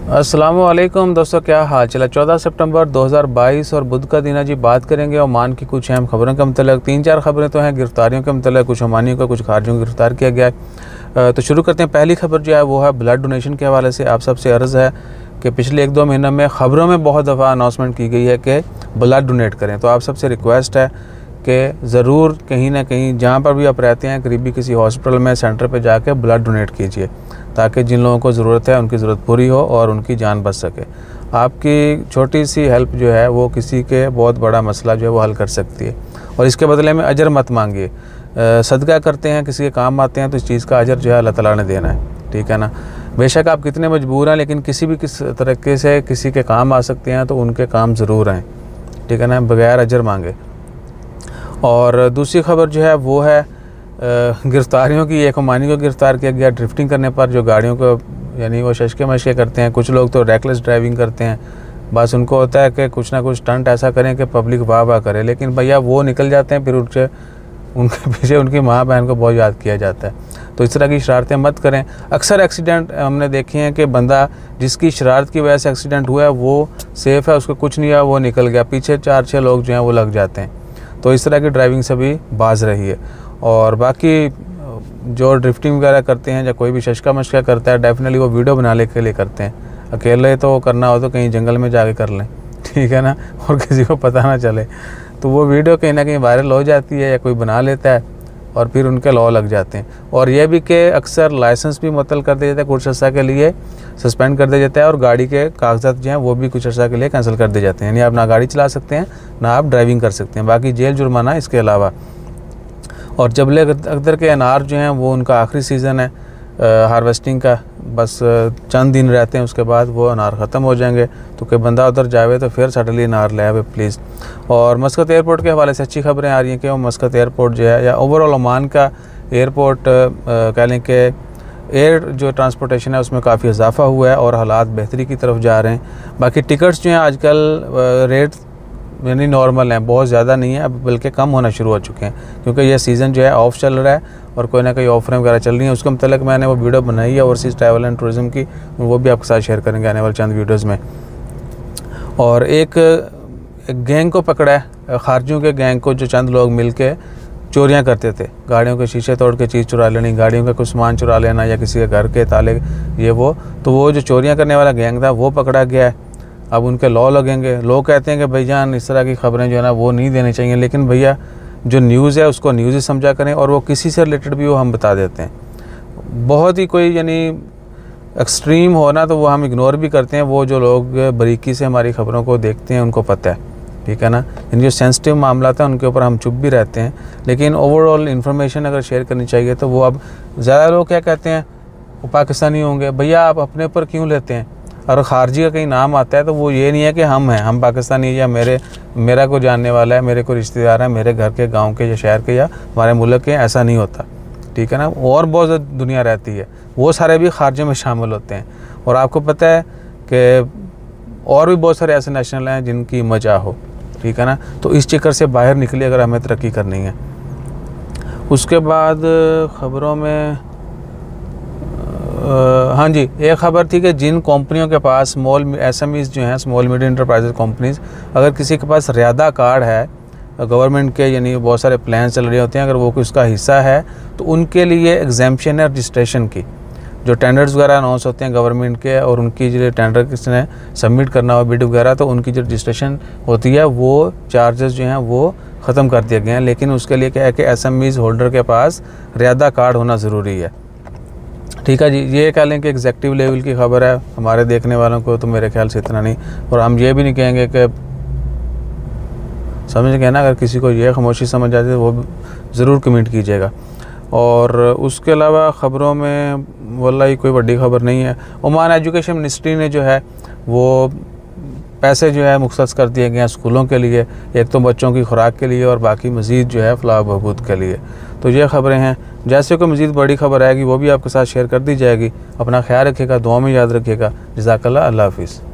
अस्सलामुअलैकुम दोस्तों, क्या हाल चला। 14 सितंबर 2022 और बुध का दिन है जी। बात करेंगे ओमान की कुछ अहम खबरों के मतलब। 3-4 खबरें तो हैं गिरफ्तारियों के मतलब, कुछ ओमानियों को कुछ खारजियों को गिरफ्तार किया गया है। तो शुरू करते हैं। पहली खबर जो है वो है ब्लड डोनेशन के हवाले से। आप सबसे अर्ज़ है कि पिछले 1-2 महीनों में ख़बरों में बहुत दफ़ा अनाउंसमेंट की गई है कि ब्लड डोनेट करें। तो आप सबसे रिक्वेस्ट है कि ज़रूर कहीं ना कहीं जहाँ पर भी आप रहते हैं करीबी किसी हॉस्पिटल में सेंटर पे जाके ब्लड डोनेट कीजिए, ताकि जिन लोगों को ज़रूरत है उनकी ज़रूरत पूरी हो और उनकी जान बच सके। आपकी छोटी सी हेल्प जो है वो किसी के बहुत बड़ा मसला जो है वो हल कर सकती है। और इसके बदले में अजर मत मांगिए। सदका करते हैं, किसी के काम आते हैं तो इस चीज़ का अजर जो है अल्लाह ताला ने देना है, ठीक है ना। बेशक आप कितने मजबूर हैं, लेकिन किस तरीके से किसी के काम आ सकते हैं तो उनके काम ज़रूर आएँ, ठीक है ना, बगैर अजर मांगे। और दूसरी खबर जो है वो है गिरफ्तारियों की। एक ओमानी को गिरफ़्तार किया गया ड्रिफ्टिंग करने पर, जो गाड़ियों को यानी वो शशके मशके करते हैं। कुछ लोग तो रेकलेस ड्राइविंग करते हैं, बस उनको होता है कि कुछ ना कुछ स्टंट ऐसा करें कि पब्लिक वाह वाह करे, लेकिन भैया वो निकल जाते हैं, फिर उनके पीछे उनकी माँ बहन को बहुत याद किया जाता है। तो इस तरह की शरारतें मत करें। अक्सर एक्सीडेंट हमने देखे हैं कि बंदा जिसकी शरारत की वजह से एक्सीडेंट हुआ है वो सेफ़ है, उसको कुछ नहीं हुआ, वो निकल गया, पीछे 4-6 लोग जो हैं वो लग जाते हैं। तो इस तरह की ड्राइविंग से भी बाज रही है। और बाकी जो ड्रिफ्टिंग वगैरह करते हैं या कोई भी शशका मशका करता है, डेफिनेटली वो वीडियो बनाने के लिए करते हैं। अकेले तो करना हो तो कहीं जंगल में जाके कर लें, ठीक है ना, और किसी को पता ना चले। तो वो वीडियो कहीं ना कहीं वायरल हो जाती है या कोई बना लेता है और फिर उनके लॉ लग जाते हैं। और यह भी कि अक्सर लाइसेंस भी मुअत्तल कर दिया जाता है, कुछ अर्सा के लिए सस्पेंड कर दिया जाता है, और गाड़ी के कागजात जो हैं वो भी कुछ अर्सा के लिए कैंसिल कर दिए जाते हैं। यानी आप ना गाड़ी चला सकते हैं ना आप ड्राइविंग कर सकते हैं, बाकी जेल जुर्माना इसके अलावा। और जबले अख्तर के अनार जो हैं वो उनका आखिरी सीज़न है हार्वेस्टिंग का, बस चंद दिन रहते हैं, उसके बाद वो अनार ख़त्म हो जाएंगे। तो कोई बंदा उधर जावे तो फिर साढ़े लिए अनार ले आवे प्लीज़। और मस्कत एयरपोर्ट के हवाले से अच्छी खबरें आ रही हैं कि वो मस्कत एयरपोर्ट जो है या ओवरऑल ओमान का एयरपोर्ट कह लें कि एयर जो ट्रांसपोर्टेशन है उसमें काफ़ी इजाफा हुआ है और हालात बेहतरी की तरफ जा रहे हैं। बाकी टिकट्स जो हैं आजकल रेट यानी नॉर्मल हैं, बहुत ज़्यादा नहीं है, अब बल्कि कम होना शुरू हो चुके हैं, क्योंकि यह सीज़न जो है ऑफ चल रहा है और कोई ना कोई ऑफरें वगैरह चल रही हैं। उसके मतलब मैंने वो वीडियो बनाई है ओवरसीज़ ट्रैवल एंड टूरिज़म की, वो भी आपके साथ शेयर करेंगे आने वाले चंद वीडियोज़ में। और एक गैंग को पकड़ा है, खारजियों के गैंग को, जो चंद लोग मिल के चोरियाँ करते थे, गाड़ियों के शीशे तोड़ के चीज़ चुरा लेनी, गाड़ियों का कुछ सामान चुरा लेना या किसी के घर के ताले ये वो। तो वो जो चोरियाँ करने वाला गैंग था वो पकड़ा गया है। अब उनके लॉ लगेंगे। लोग कहते हैं कि भैया इस तरह की खबरें जो है ना वो नहीं देनी चाहिए, लेकिन भैया जो न्यूज़ है उसको न्यूज़ ही समझा करें, और वो किसी से रिलेटेड भी वो हम बता देते हैं। बहुत ही कोई यानी एक्सट्रीम हो ना तो वो हम इग्नोर भी करते हैं। वो जो लोग बारीकी से हमारी ख़बरों को देखते हैं उनको पता है, ठीक है ना। इन जो सेंसिटिव मामला था उनके ऊपर हम चुप भी रहते हैं, लेकिन ओवरऑल इन्फॉर्मेशन अगर शेयर करनी चाहिए तो वो अब ज़्यादा लोग क्या कहते हैं वो पाकिस्तानी होंगे। भैया आप अपने ऊपर क्यों लेते हैं? और खारजी का कहीं नाम आता है तो वो ये नहीं है कि हम पाकिस्तानी या मेरा को जानने वाला है, मेरे को रिश्तेदार हैं, मेरे घर के, गांव के या शहर के या हमारे मुल्क के, ऐसा नहीं होता, ठीक है ना। और बहुत दुनिया रहती है, वो सारे भी खारजे में शामिल होते हैं। और आपको पता है कि और भी बहुत सारे ऐसे नेशनल हैं जिनकी मजा हो, ठीक है ना। तो इस चक्कर से बाहर निकले अगर हमें तरक्की करनी है। उसके बाद ख़बरों में हाँ जी, एक ख़बर थी कि जिन कंपनियों के पास स्मॉल SMEs जो हैं, स्मॉल मीडियम इंटरप्राइजेज कंपनीज़, अगर किसी के पास रियादा कार्ड है गवर्नमेंट के, यानी बहुत सारे प्लान चल रहे होते हैं, अगर वो उसका हिस्सा है तो उनके लिए एग्जाम्पशन है रजिस्ट्रेशन की। जो टेंडर्स वगैरह अनाउंस होते हैं गवर्नमेंट के और उनकी जो टेंडर किसने सबमिट करना हो बिड वगैरह, तो उनकी जो रजिस्ट्रेशन होती है वो चार्जेस जो हैं वो ख़त्म कर दिए गए हैं। लेकिन उसके लिए क्या है कि SMEs होल्डर के पास रियादा कार्ड होना ज़रूरी है, ठीक है जी। ये कह लें कि एग्जेक्टिव लेवल की खबर है, हमारे देखने वालों को तो मेरे ख्याल से इतना नहीं। और हम ये भी नहीं कहेंगे कि समझ गए ना, अगर किसी को ये खामोशी समझ आती है तो वो ज़रूर कमेंट कीजिएगा। और उसके अलावा ख़बरों में वल्लाही कोई बड़ी ख़बर नहीं है। ओमान एजुकेशन मिनिस्ट्री ने जो है वो पैसे जो है मुख्तस कर दिए गए हैं स्कूलों के लिए, एक तो बच्चों की खुराक के लिए और बाकी मज़ीद जो है फलाह बहबूद के लिए। तो ये ख़बरें हैं। जैसे कोई मज़ीद बड़ी ख़बर आएगी वो भी आपके साथ शेयर कर दी जाएगी। अपना ख्याल रखिएगा, दुआ में याद रखिएगा। जज़ाकल्लाह, अल्लाह हाफ़िज़।